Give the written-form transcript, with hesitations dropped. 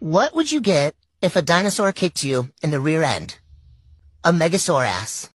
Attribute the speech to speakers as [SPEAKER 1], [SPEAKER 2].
[SPEAKER 1] What would you get if a dinosaur kicked you in the rear end? A megasaurass.